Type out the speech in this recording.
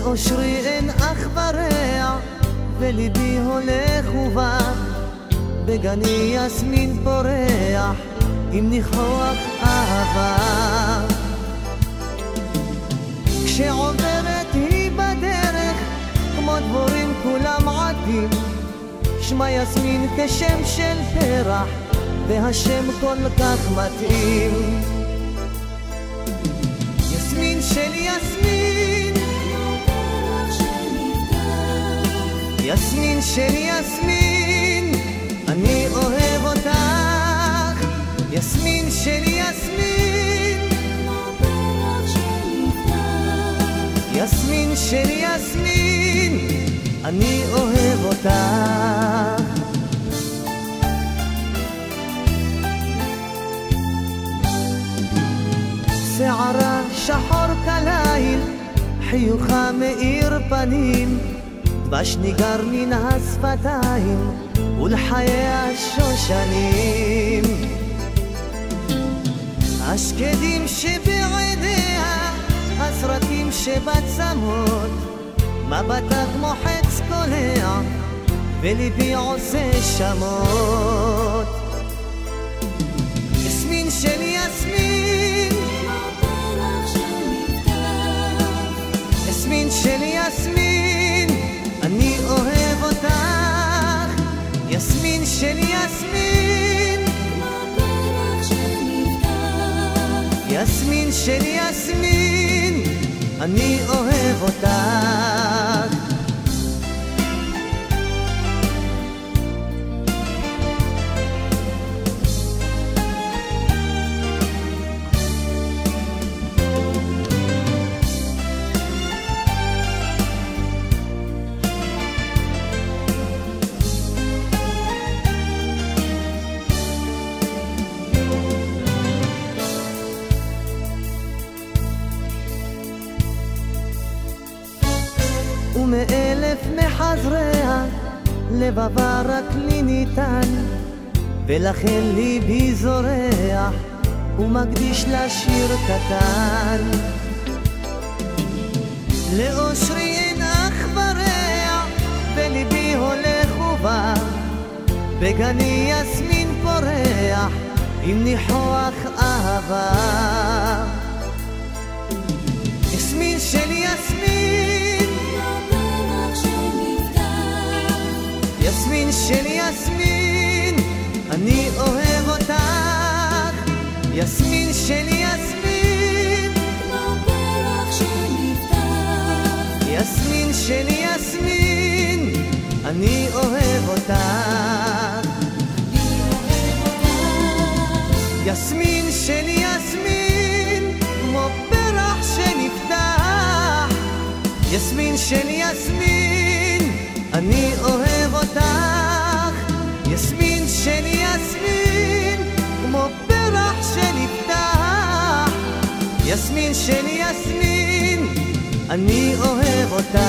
לאושרי אין אח ורע, וליבי הולך ובא, בגני יסמין פורח, עם ניחוח אהבה. כשעוברת היא בדרך, כמו דבורים כולם עדים, שמה יסמין כשם של פרח, והשם כל כך מתאים. יסמין של יסמין, יסמין של יסמין, אני אוהב אותך. יסמין של יסמין, יסמין של יסמין, אני אוהב אותך. שערה שחור כליל, חיוכה מאיר פנים, דבש ניגר מן השפתיים ולחיי השושנים. השקדים שבעיניה, הסרטים שבצמות, מבטה כמו חץ קולע, וליבי עושה שמות. יסמין של יסמין, יסמין של יסמין, אני אוהב אותך. יסמין של יסמין, יסמין של יסמין, אני אוהב אותך. ומאלף מחזריה לבבה רק לי ניתן, ולכן ליבי זורח ומקדיש לה שיר קטן. לאושרי אין אח ורע, וליבי הולך ובא, בגני יסמין פורח, עם ניחוח אהבה. יסמין של יסמין, יסמין של יסמין, אני אוהב אותך. יסמין של יסמין, יסמין של יסמין, אני אוהב אותך. יסמין של יסמין, כמו פרח שנפתח. יסמין של יסמין, אני אוהב אותך. יסמין של יסמין, כמו פרח שנפתח. יסמין של יסמין, אני אוהב אותך.